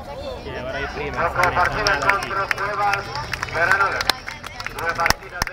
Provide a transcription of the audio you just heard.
Sì, vorrei prima. Dopo partita contro Cuevas, Veranola. 2 partite